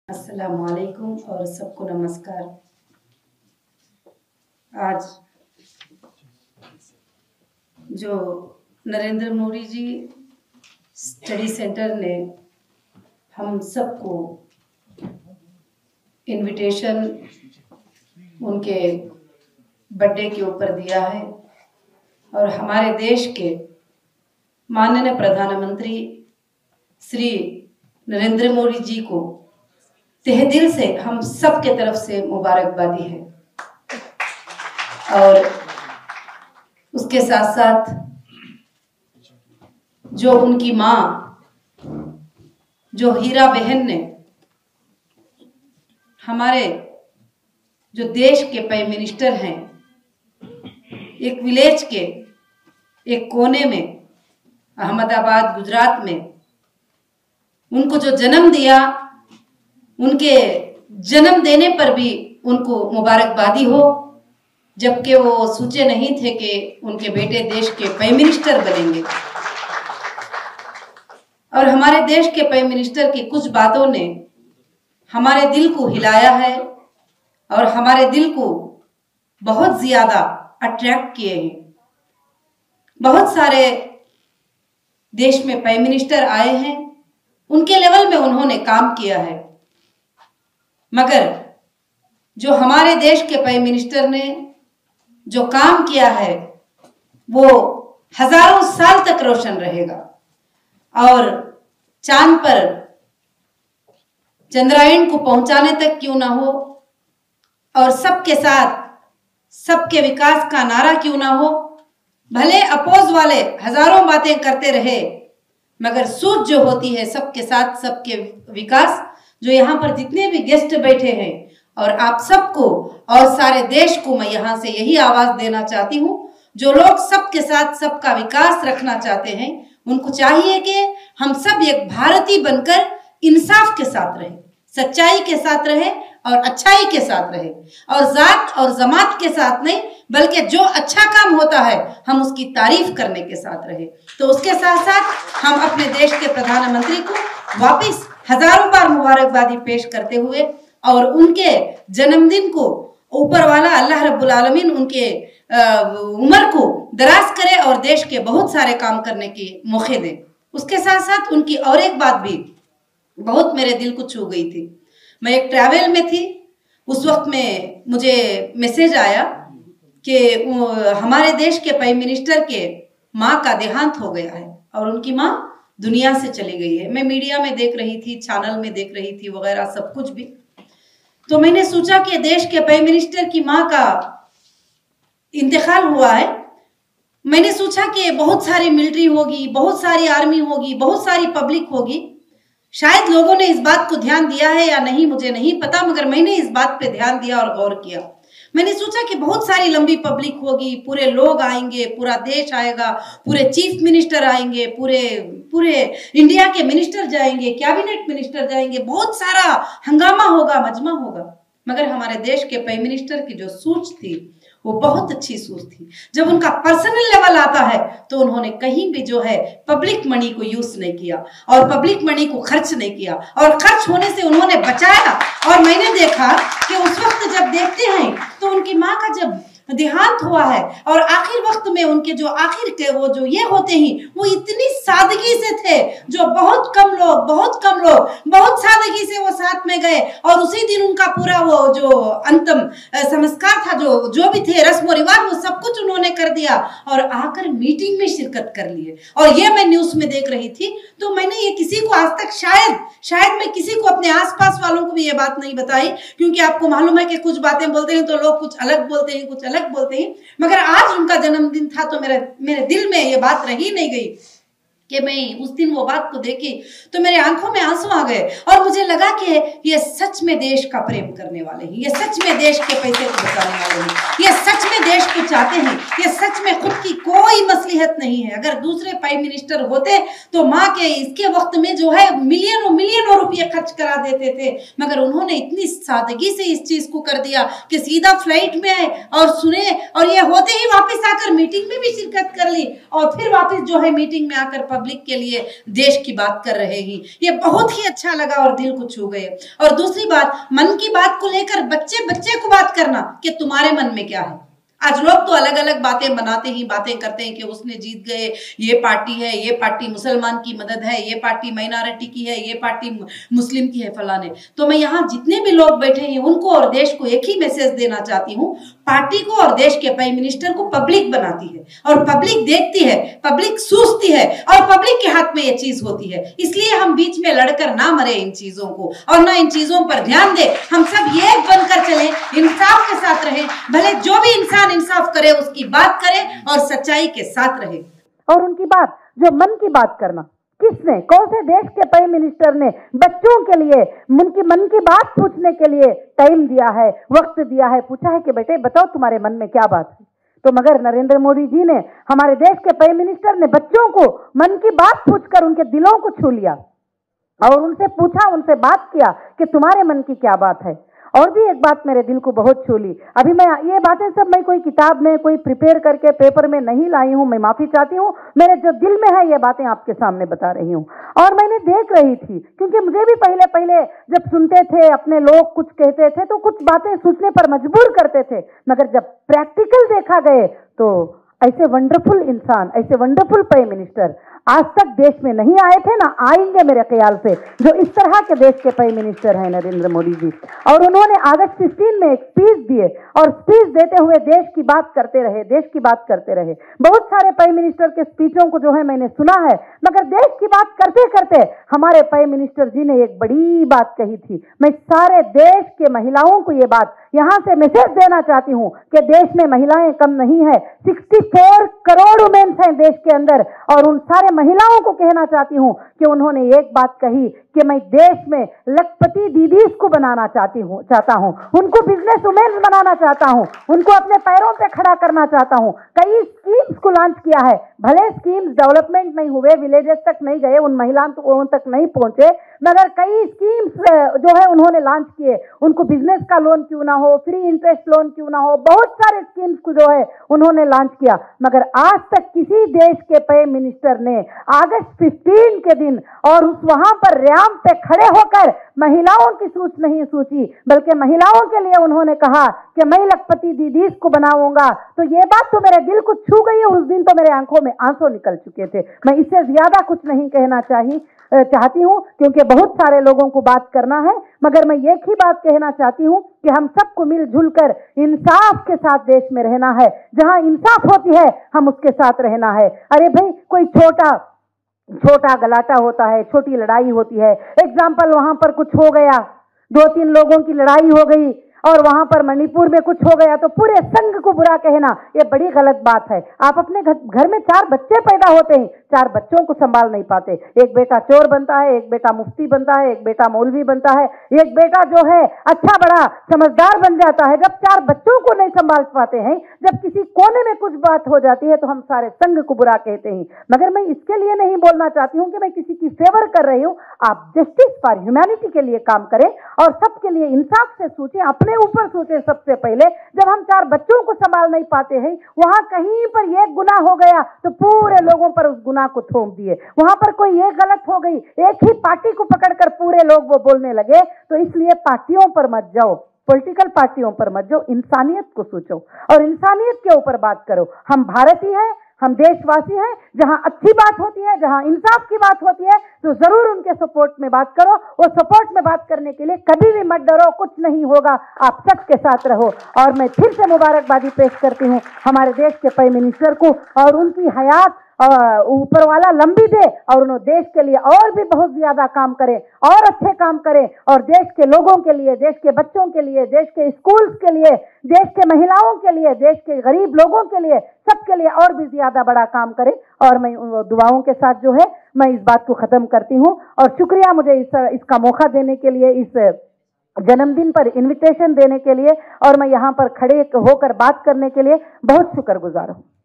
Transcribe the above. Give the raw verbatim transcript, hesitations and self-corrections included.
अस्सलाम वालेकुम और सबको नमस्कार। आज जो नरेंद्र मोदी जी स्टडी सेंटर ने हम सबको इनविटेशन उनके बर्थडे के ऊपर दिया है और हमारे देश के माननीय प्रधानमंत्री श्री नरेंद्र मोदी जी को तहे दिल से हम सब के तरफ से मुबारकबादी है। और उसके साथ साथ जो उनकी माँ जो हीरा बहन ने हमारे जो देश के प्राइम मिनिस्टर हैं, एक विलेज के एक कोने में अहमदाबाद गुजरात में उनको जो जन्म दिया, उनके जन्म देने पर भी उनको मुबारकबादी हो, जबकि वो सोचे नहीं थे कि उनके बेटे देश के प्राइम मिनिस्टर बनेंगे। और हमारे देश के प्राइम मिनिस्टर की कुछ बातों ने हमारे दिल को हिलाया है और हमारे दिल को बहुत ज्यादा अट्रैक्ट किए हैं। बहुत सारे देश में प्राइम मिनिस्टर आए हैं, उनके लेवल में उन्होंने काम किया है, मगर जो हमारे देश के प्राइम मिनिस्टर ने जो काम किया है वो हजारों साल तक रोशन रहेगा। और चांद पर चंद्रायन को पहुंचाने तक क्यों ना हो और सबके साथ सबके विकास का नारा क्यों ना हो, भले अपोज वाले हजारों बातें करते रहे, मगर सोच जो होती है सबके साथ सबके विकास, जो यहाँ पर जितने भी गेस्ट बैठे हैं और आप सबको और सारे देश को मैं यहाँ से यही आवाज देना चाहती हूँ, जो लोग सबके साथ सबका विकास रखना चाहते हैं, उनको चाहिए कि हम सब एक भारतीय बनकर इंसाफ के साथ रहे, सच्चाई के साथ रहे और अच्छाई के साथ रहे, और जात और जमात के साथ नहीं, बल्कि जो अच्छा काम होता है हम उसकी तारीफ करने के साथ रहे। तो उसके साथ साथ हम अपने देश के प्रधानमंत्री को वापस हजारों बार मुबारकबादी पेश करते हुए और उनके जन्मदिन को ऊपर वाला अल्लाह रब्बुल आलमीन उनके उम्र को दराज करे और देश के बहुत सारे काम करने की मौके दे। उसके साथ साथ उनकी और एक बात भी बहुत मेरे दिल को छू गई थी। मैं एक ट्रैवल में थी, उस वक्त में मुझे मैसेज आया कि हमारे देश के प्राइम मिनिस्टर के माँ का देहांत हो गया है और उनकी माँ दुनिया से चली गई है। मैं मीडिया में देख रही थी, चैनल में देख रही थी वगैरह सब कुछ भी। तो मैंने सोचा कि देश के प्राइम मिनिस्टर की माँ का इंतकाल हुआ है। मैंने सोचा कि बहुत सारी मिलिट्री होगी, बहुत सारी आर्मी होगी, बहुत सारी पब्लिक होगी, शायद लोगों ने इस बात को ध्यान दिया है या नहीं मुझे नहीं पता, मगर मैंने इस बात पे ध्यान दिया और गौर किया। मैंने सोचा कि बहुत सारी लंबी पब्लिक होगी, पूरे लोग आएंगे, पूरा देश आएगा, पूरे चीफ मिनिस्टर आएंगे, पूरे पूरे इंडिया के मिनिस्टर जाएंगे, कैबिनेट मिनिस्टर जाएंगे, बहुत सारा हंगामा होगा, मजमा होगा। मगर हमारे देश के प्राइम मिनिस्टर की जो सोच थी वो बहुत अच्छी सोच थी। जब उनका पर्सनल लेवल आता है तो उन्होंने कहीं भी जो है पब्लिक मनी को यूज नहीं किया और पब्लिक मनी को खर्च नहीं किया और खर्च होने से उन्होंने बचाया। और मैंने देखा कि उस वक्त जब देखते हैं तो उनकी माँ का जब देहांत हुआ है और आखिर वक्त में उनके जो आखिर के वो जो ये होते हैं वो इतनी सादगी से थे, जो बहुत कम लोग बहुत कम लोग बहुत सादगी से वो साथ में गए और उसी दिन उनका पूरा वो जो अंतिम संस्कार था, जो जो भी थे रस्म रिवाज, वो सब कुछ उन्होंने कर दिया और आकर मीटिंग में शिरकत कर लिए। और ये मैं न्यूज में देख रही थी, तो मैंने ये किसी को आज तक शायद शायद मैं किसी को अपने आसपास वालों को भी ये बात नहीं बताई, क्योंकि आपको मालूम है कि कुछ बातें बोलते हैं तो लोग कुछ अलग बोलते हैं, कुछ अलग बोलते हैं। मगर आज उनका जन्मदिन था तो मेरे मेरे दिल में ये बात रही नहीं गई कि मैं उस दिन वो बात को देखी तो मेरे आंखों में आंसू आ गए और मुझे लगा कि ये सच में देश का प्रेम करने वाले हैं, ये सच में देश के पैसे को बचाने वाले हैं, ये सच में देश को चाहते हैं, ये सच में खुद की कोई मसलिहत नहीं है। अगर दूसरे प्राइम मिनिस्टर होते तो माँ के इसके वक्त में जो है मिलियनों मिलियनों रुपये खर्च करा देते थे, मगर उन्होंने इतनी सादगी से इस चीज को कर दिया कि सीधा फ्लाइट में आए और सुने और ये होते ही वापस आकर मीटिंग में भी शिरकत कर ली और फिर वापस जो है मीटिंग में आकर पब्लिक के लिए देश की बात कर रहे हैं। ये बहुत ही अच्छा लगा और दिल को छू गए। और दूसरी बात, मन की बात को लेकर बच्चे बच्चे को बात करना कि तुम्हारे मन में क्या है। आज लोग तो अलग अलग बातें बनाते ही बातें करते हैं कि उसने जीत गए, ये पार्टी है, ये पार्टी मुसलमान की मदद है, ये पार्टी माइनॉरिटी की है, ये पार्टी मुस्लिम की है, फलाने। तो मैं यहाँ जितने भी लोग बैठे हैं उनको और देश को एक ही मैसेज देना चाहती हूँ, पार्टी को और देश के प्राइम मिनिस्टर को पब्लिक बनाती है और पब्लिक देखती है, पब्लिक सूझती है और पब्लिक के हाथ में ये चीज होती है। इसलिए हम बीच में लड़कर ना मरे इन चीजों को और ना इन चीजों पर ध्यान दे। हम सब ये बनकर चले, इंसाफ के साथ रहे, भले जो भी इंसान इंसाफ करे उसकी बात करे और सच्चाई के साथ रहे। और उनकी बात जो मन की बात करना, किसने, कौन से देश के प्राइम मिनिस्टर ने बच्चों के लिए उनकी मन की बात पूछने के लिए टाइम दिया है, वक्त दिया है, पूछा है कि बेटे बताओ तुम्हारे मन में क्या बात है। तो मगर नरेंद्र मोदी जी ने, हमारे देश के प्राइम मिनिस्टर ने बच्चों को मन की बात पूछकर उनके दिलों को छू लिया और उनसे पूछा, उनसे बात किया कि तुम्हारे मन की क्या बात है। और भी एक बात मेरे दिल को बहुत छू ली। अभी मैं ये बातें सब मैं कोई किताब में कोई प्रिपेयर करके पेपर में नहीं लाई हूं, मैं माफी चाहती हूं। मेरे जो दिल में है ये बातें आपके सामने बता रही हूं। और मैंने देख रही थी, क्योंकि मुझे भी पहले पहले जब सुनते थे अपने लोग कुछ कहते थे तो कुछ बातें सोचने पर मजबूर करते थे, मगर जब प्रैक्टिकल देखा गए तो ऐसे वंडरफुल इंसान, ऐसे वंडरफुल प्राइम मिनिस्टर आज तक देश में नहीं आए थे, ना आएंगे मेरे ख्याल से, जो इस तरह के देश के प्राइम मिनिस्टर हैं नरेंद्र मोदी जी। और उन्होंने अगस्त पंद्रह में एक स्पीच दिए और स्पीच देते हुए देश की बात करते रहे, देश की बात करते रहे। बहुत सारे प्राइम मिनिस्टर के स्पीचों को जो है मैंने सुना है, मगर देश की बात करते करते हमारे प्राइम मिनिस्टर जी ने एक बड़ी बात कही थी। मैं सारे देश के महिलाओं को ये बात यहां से मैसेज देना चाहती हूं कि देश में महिलाएं कम नहीं है, चौंसठ करोड़ वुमेन्स हैं देश के अंदर। और उन सारे महिलाओं को कहना चाहती हूं कि उन्होंने एक बात कही कि मैं देश में लखपति दीदीज को बनाना चाहती हूं चाहता हूं उनको बिजनेस वुमेन्स बनाना चाहता हूं, उनको अपने पैरों पे खड़ा करना चाहता हूं। कई स्कीम्स को लॉन्च किया है, भले स्कीम्स डेवलपमेंट नहीं हुए, विलेजेस तक नहीं गए, उन महिलाओं तक नहीं पहुंचे, मगर कई स्कीम्स जो है उन्होंने लॉन्च किए। उनको बिजनेस का लोन क्यों ना हो, फ्री इंटरेस्ट लोन क्यों ना हो, बहुत सारे स्कीम्स को जो है उन्होंने लॉन्च किया। मगर आज तक किसी देश के प्राइम मिनिस्टर ने अगस्त पंद्रह के दिन और उस वहां पर रैंप पे खड़े होकर महिलाओं की सोच नहीं सोची, बल्कि महिलाओं के लिए उन्होंने कहा कि मैं लखपति दीदीज को बनाऊंगा। तो ये बात तो मेरे दिल को छू गई है। उस दिन तो मेरे आंखों में आंसू निकल चुके थे। मैं इससे ज्यादा कुछ नहीं कहना चाहिए चाहती हूं, क्योंकि बहुत सारे लोगों को बात करना है, मगर मैं एक ही बात कहना चाहती हूं कि हम सबको मिलजुल कर इंसाफ के साथ देश में रहना है। जहां इंसाफ होती है हम उसके साथ रहना है। अरे भाई, कोई छोटा छोटा गलाटा होता है, छोटी लड़ाई होती है, एग्जाम्पल वहां पर कुछ हो गया, दो तीन लोगों की लड़ाई हो गई और वहां पर मणिपुर में कुछ हो गया तो पूरे संघ को बुरा कहना, ये बड़ी गलत बात है। आप अपने घर में चार बच्चे पैदा होते हैं, चार बच्चों को संभाल नहीं पाते, एक बेटा चोर बनता है, एक बेटा मुफ्ती बनता है, एक बेटा मौलवी बनता है, एक बेटा जो है अच्छा बड़ा समझदार बन जाता है। जब चार बच्चों को नहीं संभाल पाते हैं, जब किसी कोने में कुछ बात हो जाती है तो हम सारे संघ को बुरा कहते हैं। मगर मैं इसके लिए नहीं बोलना चाहती हूं कि मैं किसी की फेवर कर रही हूं। आप जस्टिस फॉर ह्यूमैनिटी के लिए काम करें और सबके लिए इंसाफ से सोचें, अपने ऊपर सोचें। सबसे पहले जब हम चार बच्चों को संभाल नहीं पाते हैं, वहां कहीं पर एक गुनाह हो गया तो पूरे लोगों पर उस गुनाह को थोप दिए, वहां पर कोई एक गलत हो गई, एक ही पार्टी को पकड़कर पूरे लोग वो बोलने लगे। तो इसलिए पार्टियों पर मत जाओ, पॉलिटिकल पार्टियों पर मत जाओ, इंसानियत को सोचो और इंसानियत के ऊपर बात करो। हम भारतीय हैं, हम देशवासी हैं। जहां अच्छी बात होती है, जहां इंसाफ की बात होती है, तो जरूर उनके सपोर्ट में बात करो। वो सपोर्ट में बात करने के लिए कभी भी मत डरो, कुछ नहीं होगा, आप सबके साथ रहो। और मैं फिर से मुबारकबादी पेश करती हूं हमारे देश के प्राइम मिनिस्टर को, और उनकी हयात ऊपर वाला लंबी दे और उन्होंने देश के लिए और भी बहुत ज्यादा काम करें और अच्छे काम करें और देश के लोगों के लिए, देश के बच्चों के लिए, देश के स्कूल्स के लिए, देश के महिलाओं के लिए, देश के गरीब लोगों के लिए, सबके लिए और भी ज्यादा बड़ा काम करें। और मैं दुआओं के साथ जो है मैं इस बात को खत्म करती हूं और शुक्रिया मुझे इस इसका मौका देने के लिए, इस जन्मदिन पर इनविटेशन देने के लिए, और मैं यहां पर खड़े होकर बात करने के लिए बहुत शुक्रगुजार हूं।